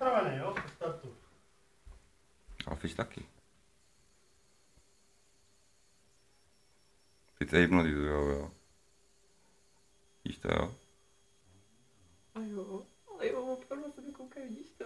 připravený, jo? Ke startu. Alfíš taky. Ty to je hypnotizujou, jo. Víš to, jo? A jo, opravdu se mi koukají, vidíš to?